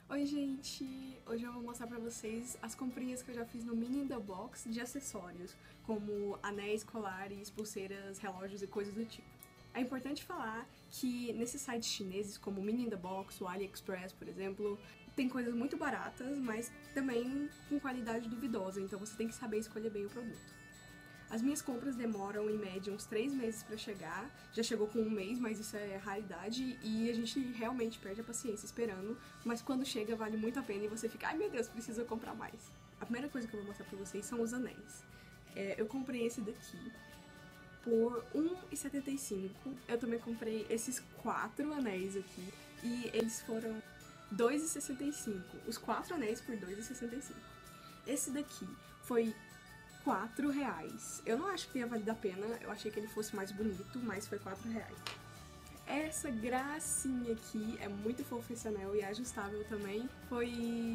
Oi gente, hoje eu vou mostrar pra vocês as comprinhas que eu já fiz no Mini in the Box de acessórios, como anéis, colares, pulseiras, relógios e coisas do tipo. É importante falar que nesses sites chineses, como o Mini in the Box, o AliExpress, por exemplo, tem coisas muito baratas, mas também com qualidade duvidosa, então você tem que saber escolher bem o produto. As minhas compras demoram, em média, uns 3 meses pra chegar. Já chegou com um mês, mas isso é raridade e a gente realmente perde a paciência esperando. Mas quando chega, vale muito a pena e você fica, ai meu Deus, preciso comprar mais. A primeira coisa que eu vou mostrar pra vocês são os anéis. Eu comprei esse daqui por R$1,75. Eu também comprei esses 4 anéis aqui e eles foram R$2,65. Os 4 anéis por R$2,65. Esse daqui foi R$4. Eu não acho que tenha valido a pena, eu achei que ele fosse mais bonito, mas foi R$4. Essa gracinha aqui é muito fofa, esse anel, e é ajustável também. Foi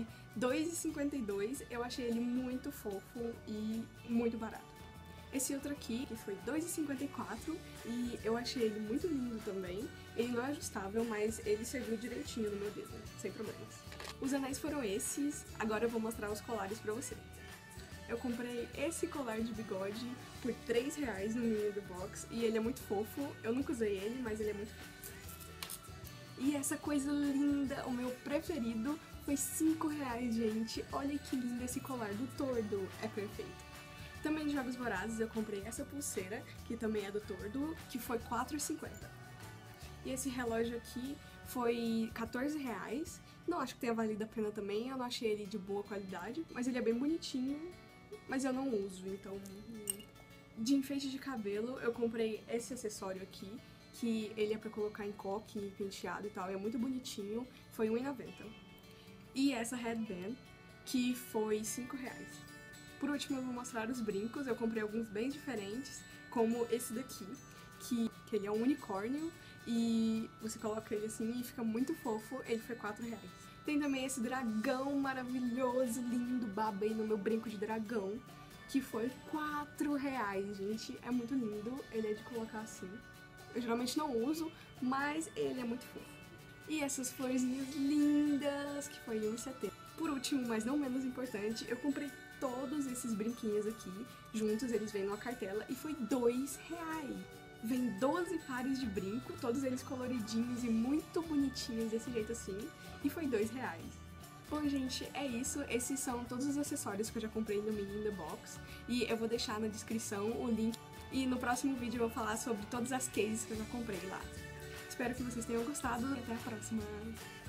R$2,52, eu achei ele muito fofo e muito barato. Esse outro aqui, que foi R$2,54, e eu achei ele muito lindo também. Ele não é ajustável, mas ele serviu direitinho no meu dedo, sem problemas. Os anéis foram esses, agora eu vou mostrar os colares pra vocês. Eu comprei esse colar de bigode por R$3 no Mini in the Box e ele é muito fofo. Eu nunca usei ele, mas ele é muito fofo. E essa coisa linda, o meu preferido, foi R$5, gente. Olha que lindo esse colar do Tordo, é perfeito. Também de Jogos Vorazes eu comprei essa pulseira, que também é do Tordo, que foi R$4,50. E esse relógio aqui foi R$14. Não acho que tenha valido a pena também, eu não achei ele de boa qualidade, mas ele é bem bonitinho, mas eu não uso, então... De enfeite de cabelo, eu comprei esse acessório aqui, que ele é pra colocar em coque, penteado e tal, e é muito bonitinho, foi R$1,90. E essa headband, que foi R$5. Por último, eu vou mostrar os brincos, eu comprei alguns bem diferentes, como esse daqui, que ele é um unicórnio, e você coloca ele assim e fica muito fofo, ele foi R$4. Tem também esse dragão maravilhoso, lindo, babei no meu brinco de dragão, que foi R$4, gente, é muito lindo, ele é de colocar assim. Eu geralmente não uso, mas ele é muito fofo. E essas florzinhas lindas, que foi R$1,70. Por último, mas não menos importante, eu comprei todos esses brinquinhos aqui, juntos eles vêm numa cartela, e foi R$2. Vem 12 pares de brinco, todos eles coloridinhos e muito bonitinhos desse jeito assim, e foi R$2. Bom, gente, é isso. Esses são todos os acessórios que eu já comprei no Mini in the Box, e eu vou deixar na descrição o link, e no próximo vídeo eu vou falar sobre todas as cases que eu já comprei lá. Espero que vocês tenham gostado e até a próxima!